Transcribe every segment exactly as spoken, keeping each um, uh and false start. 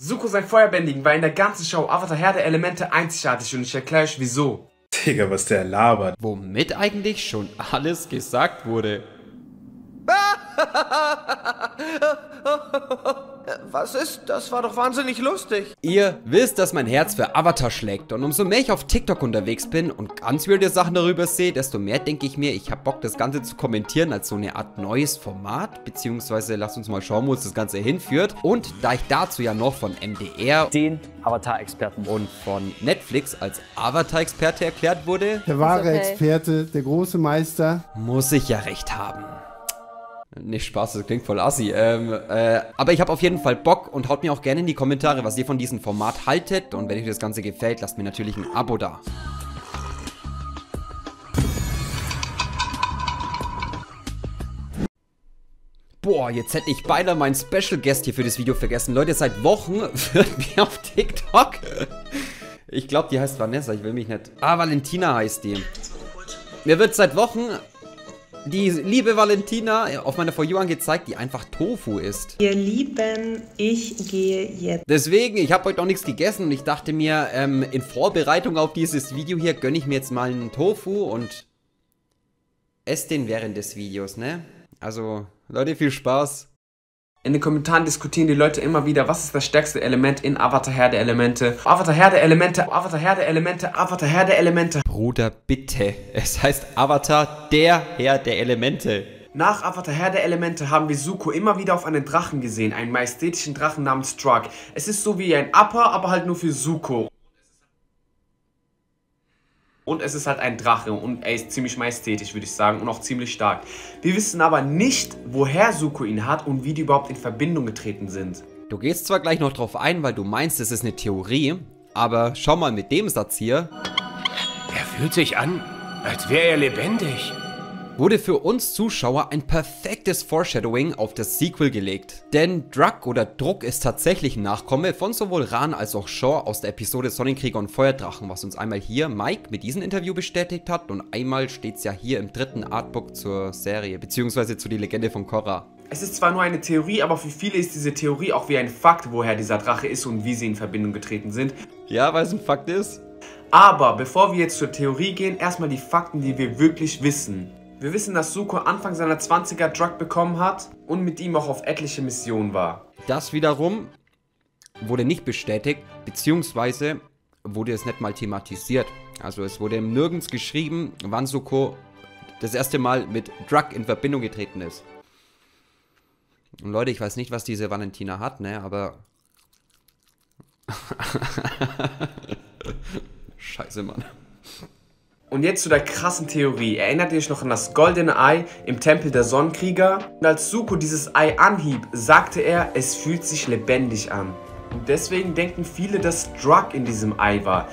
Zuko sein Feuerbändigen war in der ganzen Show Avatar Herr der Elemente einzigartig und ich erkläre euch wieso. Digga, was der labert. Womit eigentlich schon alles gesagt wurde. Was ist? Das war doch wahnsinnig lustig. Ihr wisst, dass mein Herz für Avatar schlägt und umso mehr ich auf TikTok unterwegs bin und ganz weirde Sachen darüber sehe, desto mehr denke ich mir, ich habe Bock, das Ganze zu kommentieren als so eine Art neues Format, beziehungsweise lasst uns mal schauen, wo uns das Ganze hinführt. Und da ich dazu ja noch von M D R, den Avatar-Experten und von Netflix als Avatar-Experte erklärt wurde, der wahre okay. Experte, der große Meister, muss ich ja recht haben. Nicht Spaß, das klingt voll assi. Ähm, äh, aber ich habe auf jeden Fall Bock und haut mir auch gerne in die Kommentare, was ihr von diesem Format haltet. Und wenn euch das Ganze gefällt, lasst mir natürlich ein Abo da. Boah, jetzt hätte ich beinahe meinen Special Guest hier für das Video vergessen. Leute, seit Wochen wird mir auf TikTok... Ich glaube, die heißt Vanessa, ich will mich nicht... Ah, Valentina heißt die. Mir wird seit Wochen... die liebe Valentina auf meiner For You angezeigt, die einfach Tofu isst. Ihr Lieben, ich gehe jetzt. Deswegen, ich habe heute noch nichts gegessen und ich dachte mir, ähm, in Vorbereitung auf dieses Video hier gönne ich mir jetzt mal einen Tofu und esse den während des Videos, ne? Also, Leute, viel Spaß. In den Kommentaren diskutieren die Leute immer wieder, was ist das stärkste Element in Avatar Herr der Elemente. Avatar Herr der Elemente, Avatar Herr der Elemente, Avatar Herr der Elemente. Bruder, bitte. Es heißt Avatar, der Herr der Elemente. Nach Avatar Herr der Elemente haben wir Zuko immer wieder auf einen Drachen gesehen, einen majestätischen Drachen namens Druk. Es ist so wie ein Appa, aber halt nur für Zuko. Und es ist halt ein Drache und er ist ziemlich majestätisch, würde ich sagen, und auch ziemlich stark. Wir wissen aber nicht, woher Zuko ihn hat und wie die überhaupt in Verbindung getreten sind. Du gehst zwar gleich noch drauf ein, weil du meinst, es ist eine Theorie, aber schau mal mit dem Satz hier. Er fühlt sich an, als wäre er lebendig. Wurde für uns Zuschauer ein perfektes Foreshadowing auf das Sequel gelegt. Denn Druk oder Druk ist tatsächlich ein Nachkomme von sowohl Ran als auch Shaw aus der Episode Sonnenkrieger und Feuerdrachen, was uns einmal hier Mike mit diesem Interview bestätigt hat und einmal steht es ja hier im dritten Artbook zur Serie, beziehungsweise zu die Legende von Korra. Es ist zwar nur eine Theorie, aber für viele ist diese Theorie auch wie ein Fakt, woher dieser Drache ist und wie sie in Verbindung getreten sind. Ja, weil es ein Fakt ist. Aber bevor wir jetzt zur Theorie gehen, erstmal die Fakten, die wir wirklich wissen. Wir wissen, dass Zuko Anfang seiner zwanziger Druk bekommen hat und mit ihm auch auf etliche Missionen war. Das wiederum wurde nicht bestätigt, beziehungsweise wurde es nicht mal thematisiert. Also es wurde nirgends geschrieben, wann Zuko das erste Mal mit Druk in Verbindung getreten ist. Und Leute, ich weiß nicht, was diese Valentina hat, ne, aber... Scheiße, Mann. Und jetzt zu der krassen Theorie. Erinnert ihr euch noch an das goldene Ei im Tempel der Sonnenkrieger? Und als Zuko dieses Ei anhieb, sagte er, es fühlt sich lebendig an. Und deswegen denken viele, dass Druk in diesem Ei war.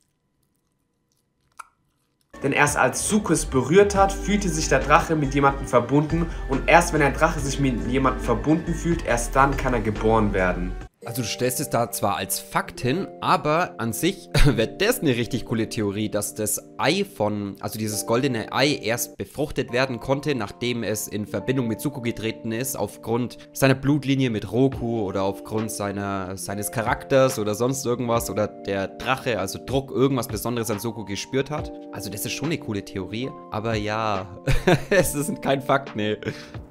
Denn erst als Zuko es berührt hat, fühlte sich der Drache mit jemandem verbunden. Und erst wenn ein Drache sich mit jemandem verbunden fühlt, erst dann kann er geboren werden. Also du stellst es da zwar als Fakt hin, aber an sich wäre das eine richtig coole Theorie, dass das Ei von, also dieses goldene Ei erst befruchtet werden konnte, nachdem es in Verbindung mit Zuko getreten ist, aufgrund seiner Blutlinie mit Roku oder aufgrund seiner, seines Charakters oder sonst irgendwas oder der Drache, also Druk, irgendwas Besonderes an Zuko gespürt hat. Also das ist schon eine coole Theorie, aber ja, es ist kein Fakt, ne.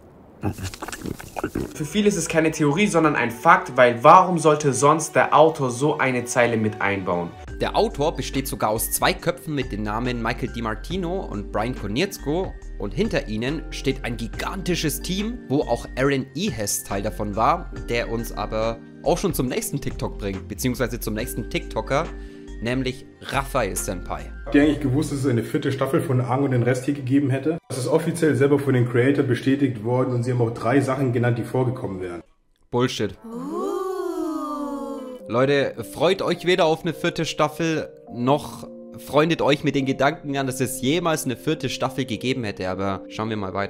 Für viele ist es keine Theorie, sondern ein Fakt, weil warum sollte sonst der Autor so eine Zeile mit einbauen? Der Autor besteht sogar aus zwei Köpfen mit den Namen Michael DiMartino und Brian Konietzko und hinter ihnen steht ein gigantisches Team, wo auch Aaron Ehes Teil davon war, der uns aber auch schon zum nächsten TikTok bringt, beziehungsweise zum nächsten TikToker, nämlich Raphael Senpai. Habt ihr eigentlich gewusst, dass es eine vierte Staffel von Aang und den Rest hier gegeben hätte? Das ist offiziell selber von den Creator bestätigt worden und sie haben auch drei Sachen genannt, die vorgekommen wären. Bullshit. Leute, freut euch weder auf eine vierte Staffel, noch freundet euch mit den Gedanken an, dass es jemals eine vierte Staffel gegeben hätte, aber schauen wir mal weiter.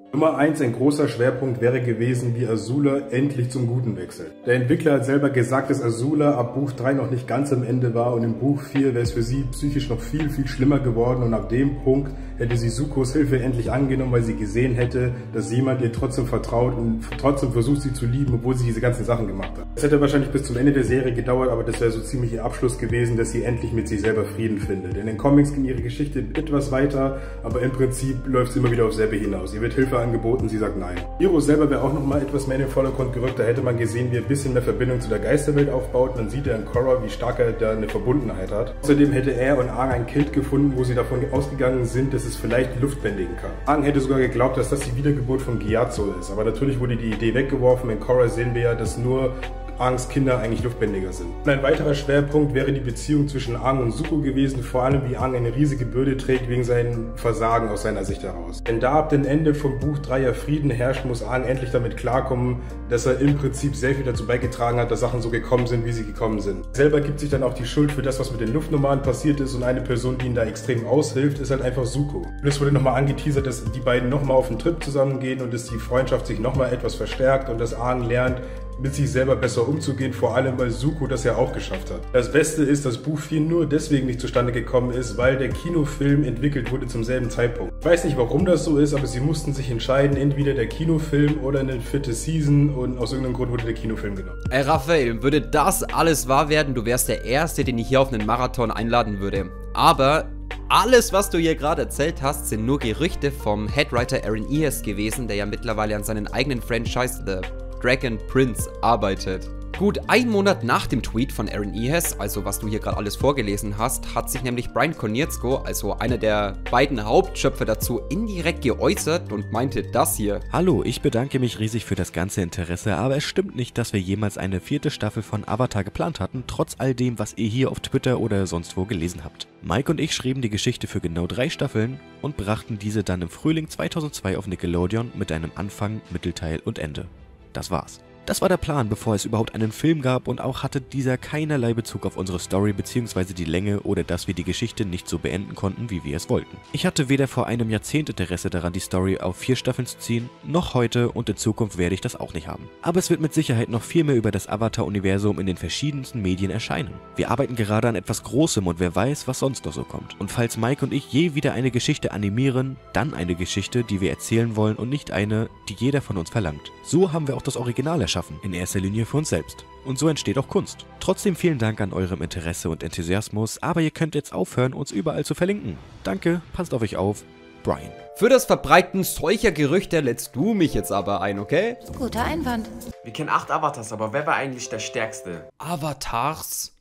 Nummer eins, ein großer Schwerpunkt wäre gewesen, wie Azula endlich zum Guten wechselt. Der Entwickler hat selber gesagt, dass Azula ab Buch drei noch nicht ganz am Ende war und im Buch vier wäre es für sie psychisch noch viel, viel schlimmer geworden und ab dem Punkt hätte sie Sukos Hilfe endlich angenommen, weil sie gesehen hätte, dass jemand ihr trotzdem vertraut und trotzdem versucht, sie zu lieben, obwohl sie diese ganzen Sachen gemacht hat. Es hätte wahrscheinlich bis zum Ende der Serie gedauert, aber das wäre so ziemlich ihr Abschluss gewesen, dass sie endlich mit sich selber Frieden findet. In den Comics ging ihre Geschichte etwas weiter, aber im Prinzip läuft es immer wieder auf selbe hinaus. Ihr wird Hilfe angeboten, sie sagt nein. Hiro selber wäre auch nochmal etwas mehr in den Vordergrund gerückt, da hätte man gesehen, wie er ein bisschen mehr Verbindung zu der Geisterwelt aufbaut. Man sieht ja in Korra, wie stark er da eine Verbundenheit hat. Außerdem hätte er und Aang ein Kind gefunden, wo sie davon ausgegangen sind, dass es vielleicht die Luft bändigen kann. Aang hätte sogar geglaubt, dass das die Wiedergeburt von Gyatso ist, aber natürlich wurde die Idee weggeworfen. In Korra sehen wir ja, dass nur Aangs Kinder eigentlich Luftbändiger sind. Und ein weiterer Schwerpunkt wäre die Beziehung zwischen Aang und Zuko gewesen, vor allem wie Aang eine riesige Bürde trägt wegen seinem Versagen aus seiner Sicht heraus. Denn da ab dem Ende vom Buch drei ja Frieden herrscht, muss Aang endlich damit klarkommen, dass er im Prinzip sehr viel dazu beigetragen hat, dass Sachen so gekommen sind, wie sie gekommen sind. Selber gibt sich dann auch die Schuld für das, was mit den Luftnomaden passiert ist und eine Person, die ihn da extrem aushilft, ist halt einfach Zuko. Und es wurde nochmal angeteasert, dass die beiden nochmal auf einen Trip zusammengehen und dass die Freundschaft sich nochmal etwas verstärkt und dass Aang lernt, mit sich selber besser umzugehen, vor allem weil Zuko das ja auch geschafft hat. Das Beste ist, dass Buch vier nur deswegen nicht zustande gekommen ist, weil der Kinofilm entwickelt wurde zum selben Zeitpunkt. Ich weiß nicht, warum das so ist, aber sie mussten sich entscheiden, entweder der Kinofilm oder eine vierte Season und aus irgendeinem Grund wurde der Kinofilm genommen. Ey Raphael, würde das alles wahr werden, du wärst der Erste, den ich hier auf einen Marathon einladen würde. Aber alles, was du hier gerade erzählt hast, sind nur Gerüchte vom Headwriter Aaron Ears gewesen, der ja mittlerweile an seinen eigenen Franchise The Dragon Prince arbeitet. Gut ein Monat nach dem Tweet von Aaron Ears, also was du hier gerade alles vorgelesen hast, hat sich nämlich Brian Konietzko, also einer der beiden Hauptschöpfer dazu, indirekt geäußert und meinte das hier. Hallo, ich bedanke mich riesig für das ganze Interesse, aber es stimmt nicht, dass wir jemals eine vierte Staffel von Avatar geplant hatten, trotz all dem, was ihr hier auf Twitter oder sonst wo gelesen habt. Mike und ich schrieben die Geschichte für genau drei Staffeln und brachten diese dann im Frühling zweitausendzwei auf Nickelodeon mit einem Anfang, Mittelteil und Ende. Das war's. Das war der Plan, bevor es überhaupt einen Film gab und auch hatte dieser keinerlei Bezug auf unsere Story bzw. die Länge oder dass wir die Geschichte nicht so beenden konnten, wie wir es wollten. Ich hatte weder vor einem Jahrzehnt Interesse daran, die Story auf vier Staffeln zu ziehen, noch heute und in Zukunft werde ich das auch nicht haben. Aber es wird mit Sicherheit noch viel mehr über das Avatar-Universum in den verschiedensten Medien erscheinen. Wir arbeiten gerade an etwas Großem und wer weiß, was sonst noch so kommt. Und falls Mike und ich je wieder eine Geschichte animieren, dann eine Geschichte, die wir erzählen wollen und nicht eine, die jeder von uns verlangt. So haben wir auch das Original erschaffen. In erster Linie für uns selbst. Und so entsteht auch Kunst. Trotzdem vielen Dank an eurem Interesse und Enthusiasmus, aber ihr könnt jetzt aufhören, uns überall zu verlinken. Danke, passt auf euch auf, Brian. Für das Verbreiten solcher Gerüchte lädst du mich jetzt aber ein, okay? Guter Einwand. Wir kennen acht Avatars, aber wer war eigentlich der Stärkste? Avatars?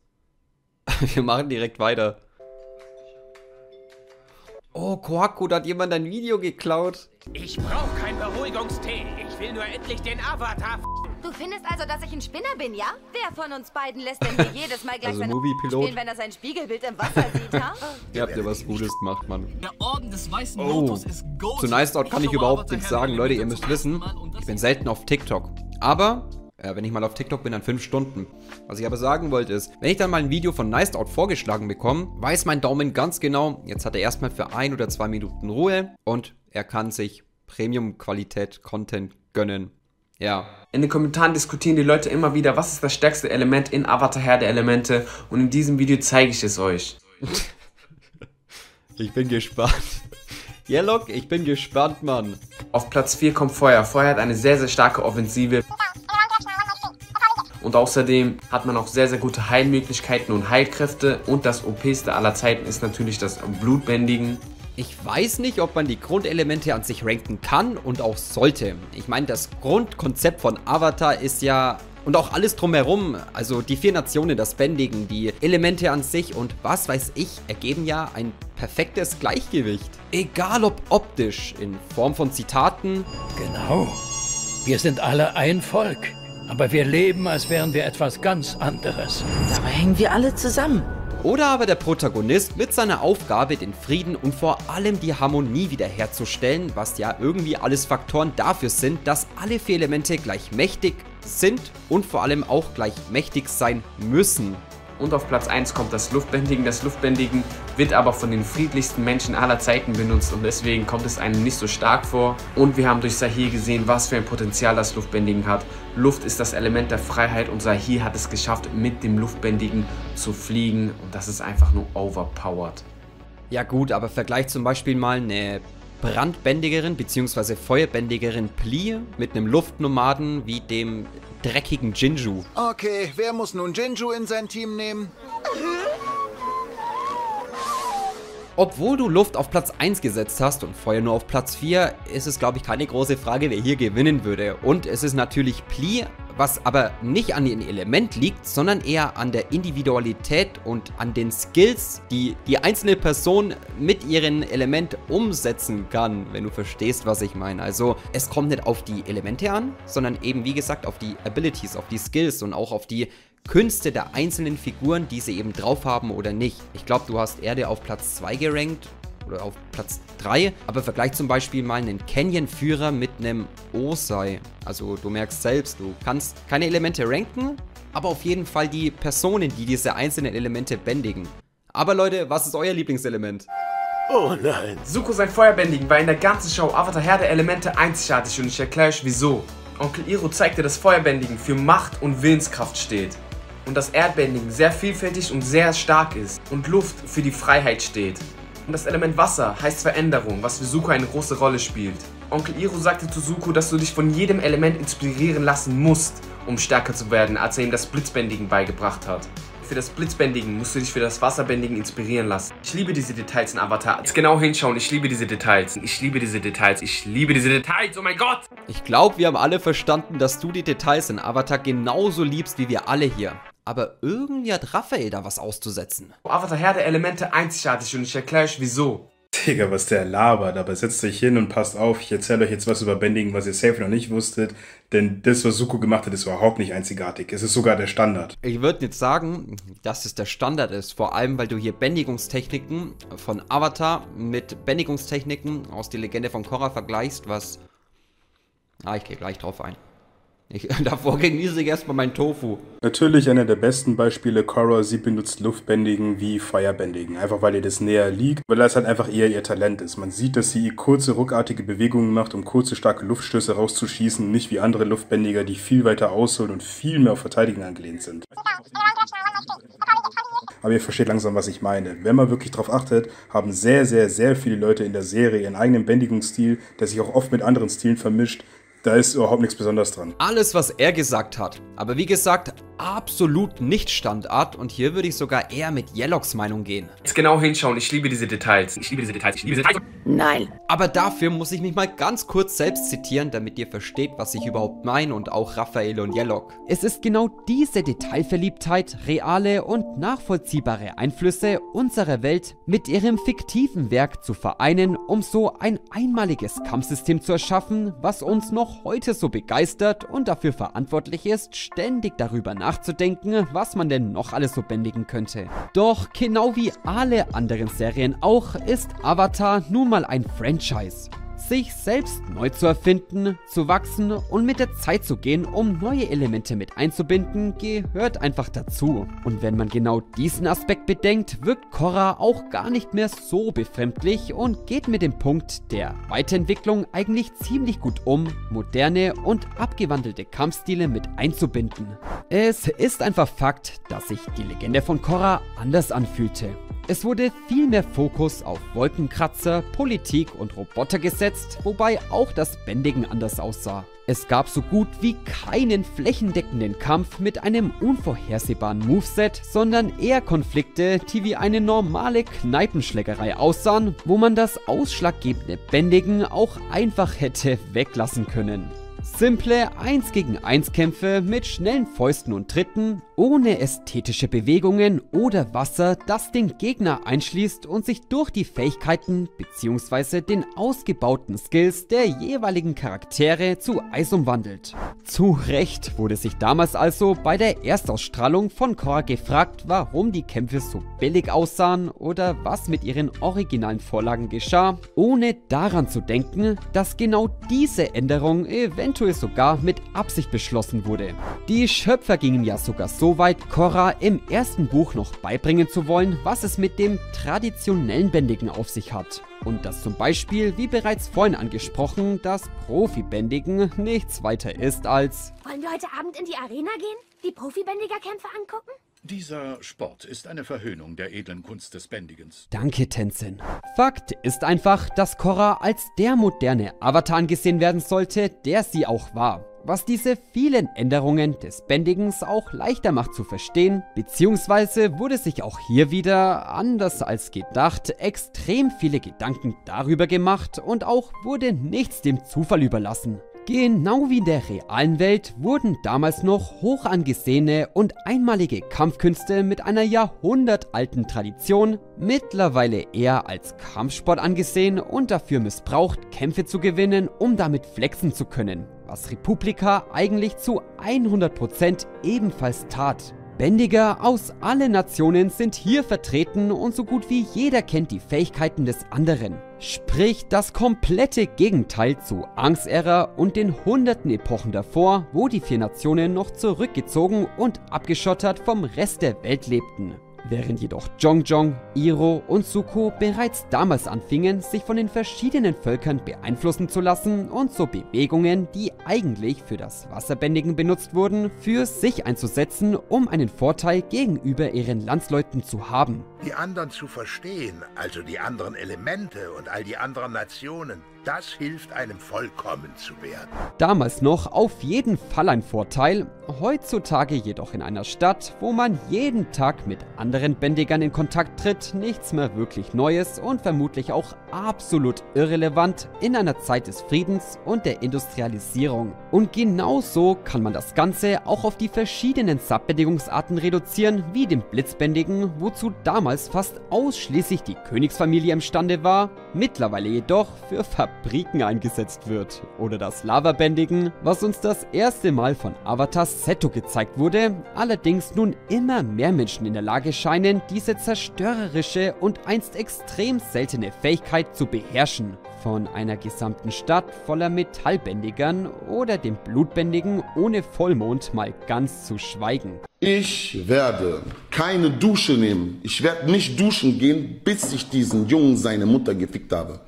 Wir machen direkt weiter. Oh, Quaku, da hat jemand ein Video geklaut. Ich brauche keinen Beruhigungstee. Ich will nur endlich den Avatar. Du findest also, dass ich ein Spinner bin, ja? Wer von uns beiden lässt denn hier jedes Mal gleich Also seine Movie-Pilot. spielen, wenn er sein Spiegelbild im Wasser sieht, ha? Ihr habt ja was Gutes gemacht, Mann. Der Orden des Weißen Oh, Lotus ist Ghost. zu Nice Out kann ich überhaupt nichts sagen. Leute, ihr müsst wissen, ich bin selten auf TikTok. Aber, äh, wenn ich mal auf TikTok bin, dann fünf Stunden. Was ich aber sagen wollte ist, wenn ich dann mal ein Video von Nice Out vorgeschlagen bekomme, weiß mein Daumen ganz genau, jetzt hat er erstmal für ein oder zwei Minuten Ruhe und er kann sich Premium-Qualität-Content gönnen. Ja. In den Kommentaren diskutieren die Leute immer wieder, was ist das stärkste Element in Avatar Herr der Elemente, und in diesem Video zeige ich es euch. Ich bin gespannt. Yellog, ich bin gespannt, Mann. Auf Platz vier kommt Feuer. Feuer hat eine sehr, sehr starke Offensive. Und außerdem hat man auch sehr, sehr gute Heilmöglichkeiten und Heilkräfte. Und das O P-ste aller Zeiten ist natürlich das Blutbändigen. Ich weiß nicht, ob man die Grundelemente an sich ranken kann und auch sollte. Ich meine, das Grundkonzept von Avatar ist ja, und auch alles drumherum, also die vier Nationen, das Bändigen, die Elemente an sich und was weiß ich, ergeben ja ein perfektes Gleichgewicht. Egal ob optisch, in Form von Zitaten. Genau. Wir sind alle ein Volk, aber wir leben, als wären wir etwas ganz anderes. Dabei hängen wir alle zusammen. Oder aber der Protagonist mit seiner Aufgabe, den Frieden und vor allem die Harmonie wiederherzustellen, was ja irgendwie alles Faktoren dafür sind, dass alle vier Elemente gleich mächtig sind und vor allem auch gleich mächtig sein müssen. Und auf Platz eins kommt das Luftbändigen. Das Luftbändigen wird aber von den friedlichsten Menschen aller Zeiten benutzt und deswegen kommt es einem nicht so stark vor. Und wir haben durch Sahir gesehen, was für ein Potenzial das Luftbändigen hat. Luft ist das Element der Freiheit und Sahir hat es geschafft, mit dem Luftbändigen zu fliegen und das ist einfach nur overpowered. Ja gut, aber vergleich zum Beispiel mal eine Brandbändigerin bzw. Feuerbändigerin Pli mit einem Luftnomaden wie dem dreckigen Jinju. Okay, wer muss nun Jinju in sein Team nehmen? Obwohl du Luft auf Platz eins gesetzt hast und Feuer nur auf Platz vier, ist es glaube ich keine große Frage, wer hier gewinnen würde. Und es ist natürlich Pli, was aber nicht an dem Element liegt, sondern eher an der Individualität und an den Skills, die die einzelne Person mit ihrem Element umsetzen kann, wenn du verstehst, was ich meine. Also es kommt nicht auf die Elemente an, sondern eben wie gesagt auf die Abilities, auf die Skills und auch auf die Künste der einzelnen Figuren, die sie eben drauf haben oder nicht. Ich glaube, du hast Erde auf Platz zwei gerankt oder auf Platz drei, aber vergleich zum Beispiel mal einen Canyon-Führer mit einem Osei. Also du merkst selbst, du kannst keine Elemente ranken, aber auf jeden Fall die Personen, die diese einzelnen Elemente bändigen. Aber Leute, was ist euer Lieblingselement? Oh nein. Zuko sein Feuerbändigen war in der ganzen Show Avatar Herr der Elemente einzigartig und ich erkläre euch wieso. Onkel Iro zeigte, dass Feuerbändigen für Macht und Willenskraft steht. Und dass Erdbändigen sehr vielfältig und sehr stark ist. Und Luft für die Freiheit steht. Und das Element Wasser heißt Veränderung, was für Zuko eine große Rolle spielt. Onkel Iro sagte zu Zuko, dass du dich von jedem Element inspirieren lassen musst, um stärker zu werden, als er ihm das Blitzbändigen beigebracht hat. Für das Blitzbändigen musst du dich für das Wasserbändigen inspirieren lassen. Ich liebe diese Details in Avatar. Jetzt genau hinschauen, ich liebe diese Details. Ich liebe diese Details, ich liebe diese Details, oh mein Gott! Ich glaube, wir haben alle verstanden, dass du die Details in Avatar genauso liebst wie wir alle hier. Aber irgendwie hat Raphael da was auszusetzen. Avatar Herr der Elemente einzigartig und ich erkläre euch wieso. Digga, was der labert, aber setzt euch hin und passt auf, ich erzähle euch jetzt was über Bändigen, was ihr safe noch nicht wusstet, denn das, was Zuko gemacht hat, ist überhaupt nicht einzigartig, es ist sogar der Standard. Ich würde jetzt sagen, dass es der Standard ist, vor allem, weil du hier Bändigungstechniken von Avatar mit Bändigungstechniken aus der Legende von Korra vergleichst, was... Ah, ich gehe gleich drauf ein. Ich, davor genieße ich erstmal mein Tofu. Natürlich einer der besten Beispiele, Korra, sie benutzt Luftbändigen wie Feuerbändigen. Einfach weil ihr das näher liegt, weil das halt einfach eher ihr Talent ist. Man sieht, dass sie kurze, ruckartige Bewegungen macht, um kurze, starke Luftstöße rauszuschießen. Nicht wie andere Luftbändiger, die viel weiter ausholen und viel mehr auf Verteidigung angelehnt sind. Aber ihr versteht langsam, was ich meine. Wenn man wirklich drauf achtet, haben sehr, sehr, sehr viele Leute in der Serie ihren eigenen Bändigungsstil, der sich auch oft mit anderen Stilen vermischt. Da ist überhaupt nichts Besonderes dran. Alles, was er gesagt hat. Aber wie gesagt, absolut nicht Standard. Und hier würde ich sogar eher mit Yellocks Meinung gehen. Jetzt genau hinschauen, ich liebe diese Details. Ich liebe diese Details, ich liebe diese Details. Nein. Aber dafür muss ich mich mal ganz kurz selbst zitieren, damit ihr versteht, was ich überhaupt meine und auch Raphael und Yellock. Es ist genau diese Detailverliebtheit, reale und nachvollziehbare Einflüsse unserer Welt mit ihrem fiktiven Werk zu vereinen, um so ein einmaliges Kampfsystem zu erschaffen, was uns noch heute so begeistert und dafür verantwortlich ist, ständig darüber nachzudenken, was man denn noch alles so bändigen könnte. Doch genau wie alle anderen Serien auch, ist Avatar nun mal ein Franchise. Sich selbst neu zu erfinden, zu wachsen und mit der Zeit zu gehen, um neue Elemente mit einzubinden, gehört einfach dazu. Und wenn man genau diesen Aspekt bedenkt, wirkt Korra auch gar nicht mehr so befremdlich und geht mit dem Punkt der Weiterentwicklung eigentlich ziemlich gut um, moderne und abgewandelte Kampfstile mit einzubinden. Es ist einfach Fakt, dass sich die Legende von Korra anders anfühlte. Es wurde viel mehr Fokus auf Wolkenkratzer, Politik und Roboter gesetzt, wobei auch das Bändigen anders aussah. Es gab so gut wie keinen flächendeckenden Kampf mit einem unvorhersehbaren Moveset, sondern eher Konflikte, die wie eine normale Kneipenschlägerei aussahen, wo man das ausschlaggebende Bändigen auch einfach hätte weglassen können. Simple eins gegen eins Kämpfe mit schnellen Fäusten und Tritten, ohne ästhetische Bewegungen oder Wasser, das den Gegner einschließt und sich durch die Fähigkeiten bzw. den ausgebauten Skills der jeweiligen Charaktere zu Eis umwandelt. Zu Recht wurde sich damals also bei der Erstausstrahlung von Korra gefragt, warum die Kämpfe so billig aussahen oder was mit ihren originalen Vorlagen geschah, ohne daran zu denken, dass genau diese Änderung eventuell eventuell sogar mit Absicht beschlossen wurde. Die Schöpfer gingen ja sogar so weit, Korra im ersten Buch noch beibringen zu wollen, was es mit dem traditionellen Bändigen auf sich hat. Und dass zum Beispiel, wie bereits vorhin angesprochen, das Profibändigen nichts weiter ist als... Wollen wir heute Abend in die Arena gehen? Die Profibändigerkämpfe angucken? Dieser Sport ist eine Verhöhnung der edlen Kunst des Bändigens. Danke, Tenzin. Fakt ist einfach, dass Korra als der moderne Avatar angesehen werden sollte, der sie auch war. Was diese vielen Änderungen des Bändigens auch leichter macht zu verstehen, beziehungsweise wurde sich auch hier wieder, anders als gedacht, extrem viele Gedanken darüber gemacht und auch wurde nichts dem Zufall überlassen. Genau wie in der realen Welt wurden damals noch hoch angesehene und einmalige Kampfkünste mit einer jahrhundertalten Tradition mittlerweile eher als Kampfsport angesehen und dafür missbraucht, Kämpfe zu gewinnen, um damit flexen zu können, was Republika eigentlich zu hundert Prozent ebenfalls tat. Bändiger aus allen Nationen sind hier vertreten und so gut wie jeder kennt die Fähigkeiten des anderen. Sprich, das komplette Gegenteil zu Aang's-Ära und den hunderten Epochen davor, wo die vier Nationen noch zurückgezogen und abgeschottert vom Rest der Welt lebten. Während jedoch Jongjong, Iroh und Zuko bereits damals anfingen, sich von den verschiedenen Völkern beeinflussen zu lassen und so Bewegungen, die eigentlich für das Wasserbändigen benutzt wurden, für sich einzusetzen, um einen Vorteil gegenüber ihren Landsleuten zu haben. Die anderen zu verstehen, also die anderen Elemente und all die anderen Nationen, das hilft einem vollkommen zu werden. Damals noch auf jeden Fall ein Vorteil, heutzutage jedoch in einer Stadt, wo man jeden Tag mit anderen Bändigern in Kontakt tritt, nichts mehr wirklich Neues und vermutlich auch absolut irrelevant in einer Zeit des Friedens und der Industrialisierung. Und genauso kann man das Ganze auch auf die verschiedenen Subbändigungsarten reduzieren, wie dem Blitzbändigen, wozu damals fast ausschließlich die Königsfamilie imstande war, mittlerweile jedoch für Fabriken eingesetzt wird. Oder das Lavabändigen, was uns das erste Mal von Avatar Seto gezeigt wurde, allerdings nun immer mehr Menschen in der Lage scheinen, diese zerstörerische und einst extrem seltene Fähigkeit zu beherrschen. Von einer gesamten Stadt voller Metallbändigern oder dem Blutbändigen ohne Vollmond mal ganz zu schweigen. Ich werde keine Dusche nehmen. Ich werde nicht duschen gehen, bis ich diesen Jungen seine Mutter gefickt habe.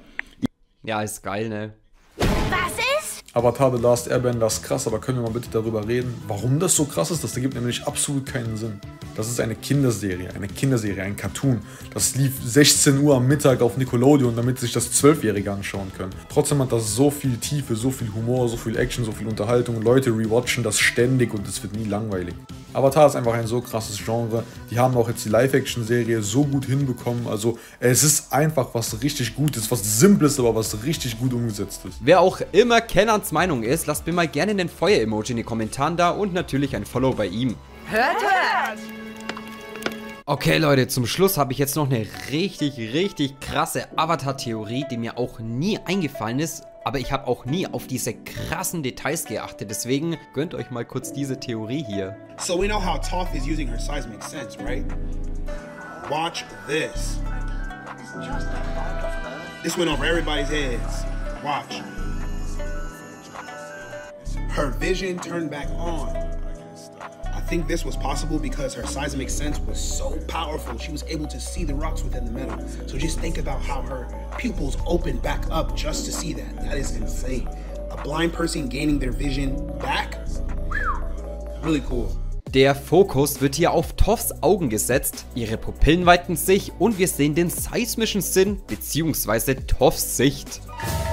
Ja, ist geil, ne? Was ist? Avatar The Last Airbender ist krass, aber können wir mal bitte darüber reden, warum das so krass ist? Das ergibt nämlich absolut keinen Sinn. Das ist eine Kinderserie, eine Kinderserie, ein Cartoon. Das lief sechzehn Uhr am Mittag auf Nickelodeon, damit sich das Zwölfjährige anschauen können. Trotzdem hat das so viel Tiefe, so viel Humor, so viel Action, so viel Unterhaltung. Leute rewatchen das ständig und es wird nie langweilig. Avatar ist einfach ein so krasses Genre. Die haben auch jetzt die Live-Action-Serie so gut hinbekommen. Also es ist einfach was richtig Gutes, was Simples, aber was richtig gut umgesetzt ist. Wer auch immer Kennans Meinung ist, lasst mir mal gerne einen Feuer-Emoji in den Kommentaren da und natürlich ein Follow bei ihm. Hört, hört! Okay Leute, zum Schluss habe ich jetzt noch eine richtig, richtig krasse Avatar-Theorie, die mir auch nie eingefallen ist. Aber ich habe auch nie auf diese krassen Details geachtet, deswegen gönnt euch mal kurz diese Theorie hier. So we know how Toph is using her seismic sense, right? Watch this. This went over everybody's heads. Watch. Her vision turned back on. I think this was possible because her seismic sense was so powerful. She was able to see the rocks within the metal. So just think about how her pupils opened back up just to see that. That is insane. A blind person gaining their vision back? Really cool. Der Fokus wird hier auf Tophs Augen gesetzt, ihre Pupillen weiten sich und wir sehen den seismischen Sinn bzw. Tophs Sicht.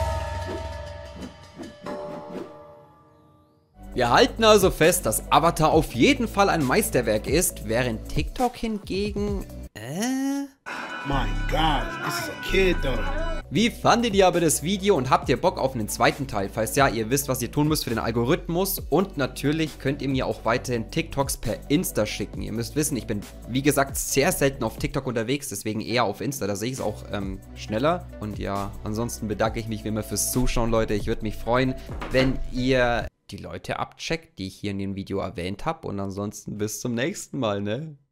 Wir halten also fest, dass Avatar auf jeden Fall ein Meisterwerk ist, während TikTok hingegen... Äh? My God, this is a kid though. Wie fandet ihr aber das Video und habt ihr Bock auf einen zweiten Teil? Falls ja, ihr wisst, was ihr tun müsst für den Algorithmus. Und natürlich könnt ihr mir auch weiterhin TikToks per Insta schicken. Ihr müsst wissen, ich bin, wie gesagt, sehr selten auf TikTok unterwegs, deswegen eher auf Insta. Da sehe ich es auch ähm, schneller. Und ja, ansonsten bedanke ich mich wie immer fürs Zuschauen, Leute. Ich würde mich freuen, wenn ihr die Leute abcheckt, die ich hier in dem Video erwähnt habe. Und ansonsten bis zum nächsten Mal, ne?